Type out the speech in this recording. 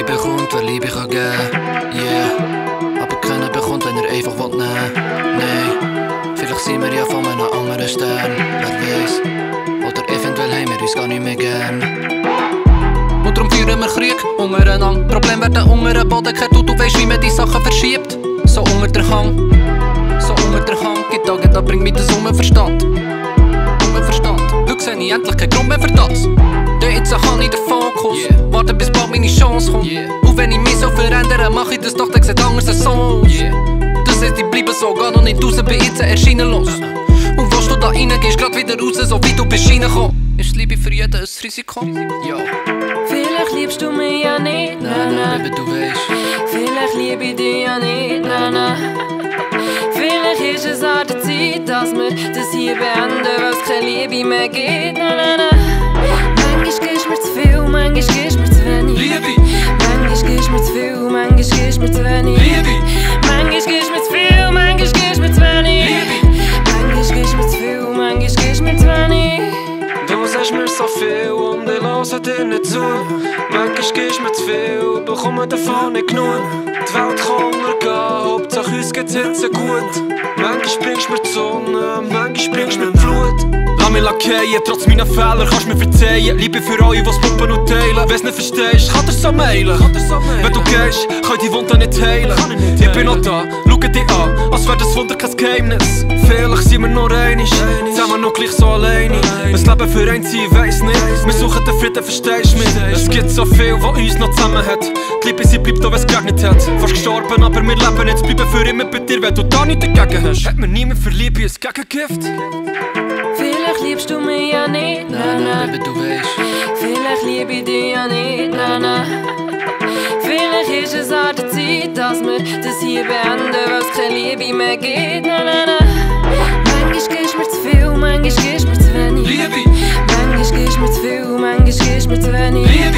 bekommt, wer Liebe kann geben. Yeah, aber keiner bekommt, wenn er einfach will nehmen. Nein, vielleicht sind wir ja von einem anderen Stern. Wer weiß, oder eventuell haben wir uns gar nicht mehr gern. Und darum führen wir Krieg untereinander. Problem werden unter den Boden gekehrt und du weisst, wie man die Sachen verschiebt. So unter der Hang, so unter der Hang. Gitarre, da bringt mich das Unverstand. Unverstand. Heute sehe ich endlich keinen Grund mehr für das. Denn jetzt habe ich den Fokus. Warte bis bald meine Chance kommt. Und wenn ich mich so verändere, mach ich das doch, dann sieht anders als so. Das heißt, ich bleibe so, geh noch nicht raus, bin jetzt erscheinenlos. Und was du da reingehst, grad wieder raus, so wie du bist reingekommen. Ist Liebe für jeden ein Risiko? Ja. Vielleicht liebst du mich ja nicht, Nein, Baby, du weißt. Vielleicht liebe ich dich ja nicht, Vielleicht ist es an der Zeit, dass wir das hier beenden, weil es keine Liebe mehr gibt, Manchmal gibst du mir zu viel, manchmal gibst du mir zu wenig. Liebi! Manchmal gibst du mir zu viel, manchmal gibst du mir zu wenig. Liebi! Manchmal gibst du mir zu viel, manchmal gibst du mir zu wenig. Liebi! Manchmal gibst du mir zu viel, manchmal gibst du mir zu wenig. Du sagst mir so viel und ich höre dir nicht zu. Manchmal gibst du mir zu viel, bekomme davon nicht genug. Die Welt kann untergehen, Hauptsache uns geht's jetzt gut. Manchmal bringst du mir die Sonne, manchmal bringst du mir die Flut. Lass mich lackieren, trotz meiner Fehler kannst du mir verzeihen. Liebe für alle, die's pumpen und teilen. Wenn's nicht verstehst, kann dir's so mailen. Wenn du gehst, kann ich die Wunde nicht heilen. Ich bin noch da, schau dich an, als wär das Wunder kein Geheimnis. Vielleicht sind wir nur einig, zusammen noch gleich so alleine. Das Leben für ein Ziel, weiss nicht. Wir suchen den Frieden, verstehst du mich? Es gibt so viel, was uns noch zusammen hat. Die Liebe, sie bleibt auch, wenn's geregnet hat. Fast gestorben, aber wir leben jetzt, bleiben für immer bei dir, wenn du da nichts dagegen hast. Hat mir niemand für Liebe ein Gegengift? Vielleicht liebst du mich ja nicht, Baby, du weißt. Vielleicht liebe ich dich ja nicht, Vielleicht ist es an der Zeit, dass wir das hier beenden, weil es keine Liebe mehr gibt, Manchmal gibst du mir zu viel, manchmal gibst du mir zu wenig. Liebi! Manchmal gibst du mir zu viel, manchmal gibst du mir zu wenig. Liebi!